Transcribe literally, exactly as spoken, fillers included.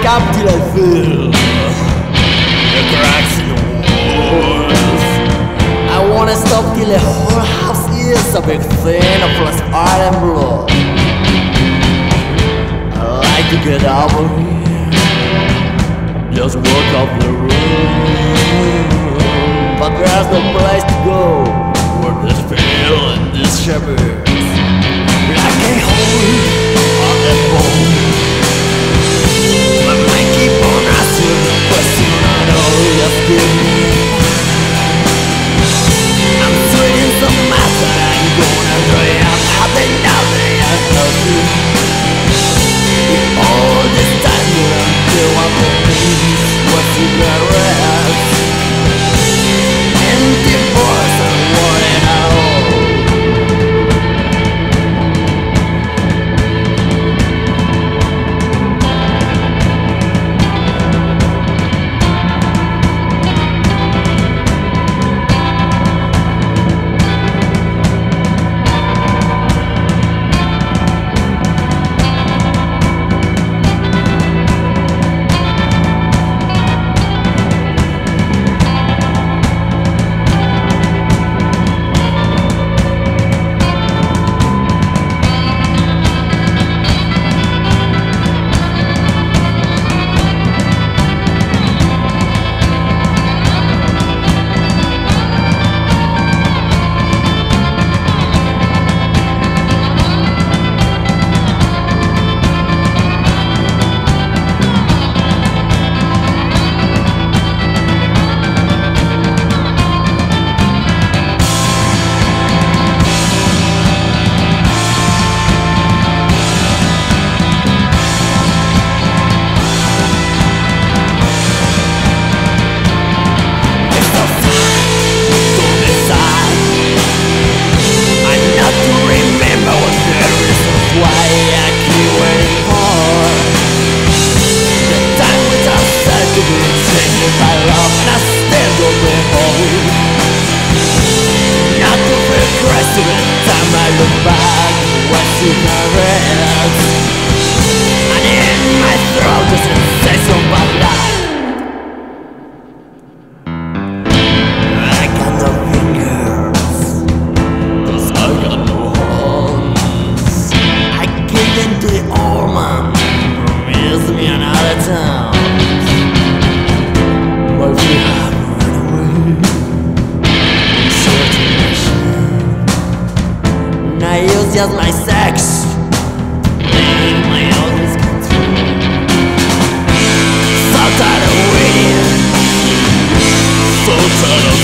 wake up till I feel the cracks in the walls. I wanna stop till the whole house is a big thing of plus art and blood. I like to get out of here, just walk up the room, but there's no place to go where this feel and this shivers. Like a hole on the bone, my mind keep on asking the question I know just give me. I'm sweating so much that I'm gonna dry up. How they know they are healthy. All this time until I'm the things what's in the rest. Empty voice and wanting at all. I use just my sex, leaving my own control. So tired of waiting, so tired of